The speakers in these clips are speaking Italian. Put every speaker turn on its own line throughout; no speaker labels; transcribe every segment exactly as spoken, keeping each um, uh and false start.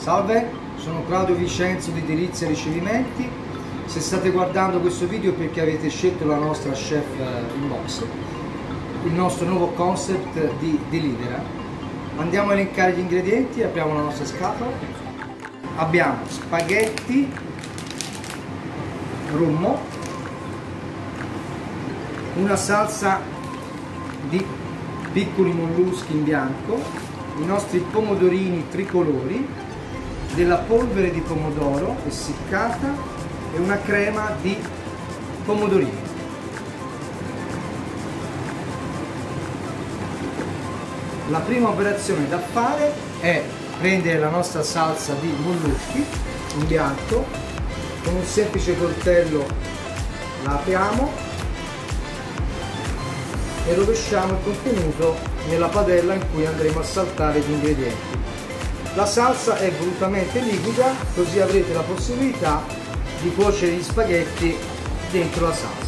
Salve, sono Claudio Vicenzo di Delizia Ricevimenti. Se state guardando questo video è perché avete scelto la nostra chef in box, il nostro nuovo concept di Delivera. Andiamo a elencare gli ingredienti, apriamo la nostra scatola. Abbiamo spaghetti, rummo, una salsa di piccoli molluschi in bianco, i nostri pomodorini tricolori, della polvere di pomodoro essiccata e una crema di pomodorini. La prima operazione da fare è prendere la nostra salsa di molluschi in bianco, con un semplice coltello la apriamo e rovesciamo il contenuto nella padella in cui andremo a saltare gli ingredienti. La salsa è volutamente liquida, così avrete la possibilità di cuocere gli spaghetti dentro la salsa.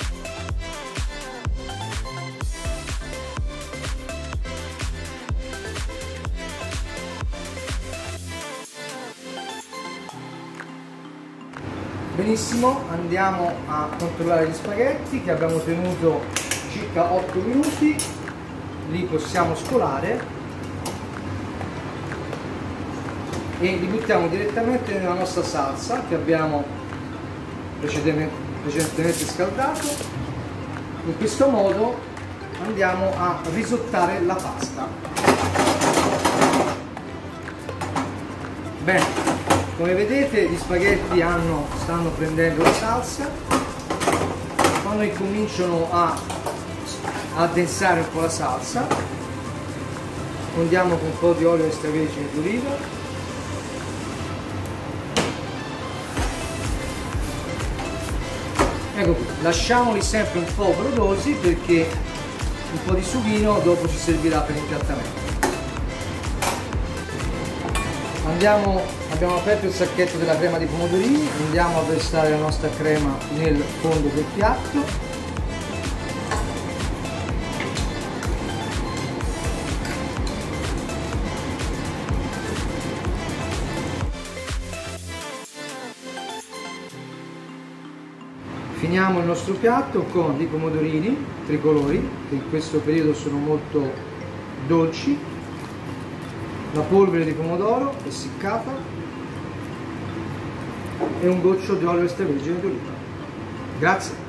Benissimo, andiamo a controllare gli spaghetti che abbiamo tenuto circa otto minuti, li possiamo scolare e li buttiamo direttamente nella nostra salsa che abbiamo precedentemente, precedentemente scaldato. In questo modo andiamo a risottare la pasta. Bene, come vedete gli spaghetti hanno, stanno prendendo la salsa. Quando incominciano a addensare un po' la salsa, condiamo con un po' di olio extravergine d'oliva, ecco qui, lasciamoli sempre un po' brodosi perché un po' di sughino dopo ci servirà per l'impiattamento. Andiamo, abbiamo aperto il sacchetto della crema di pomodorini, andiamo a versare la nostra crema nel fondo del piatto. Finiamo il nostro piatto con i pomodorini tricolori, che in questo periodo sono molto dolci, la polvere di pomodoro essiccata e un goccio di olio extravergine d'oliva. Grazie!